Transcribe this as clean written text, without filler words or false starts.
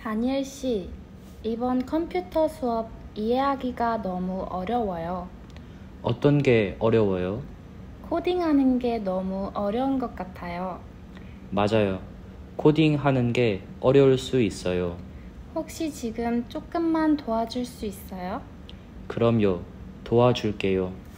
다니엘 씨, 이번 컴퓨터 수업 이해하기가 너무 어려워요. 어떤 게 어려워요? 코딩하는 게 너무 어려운 것 같아요. 맞아요. 코딩하는 게 어려울 수 있어요. 혹시 지금 조금만 도와줄 수 있어요? 그럼요. 도와줄게요.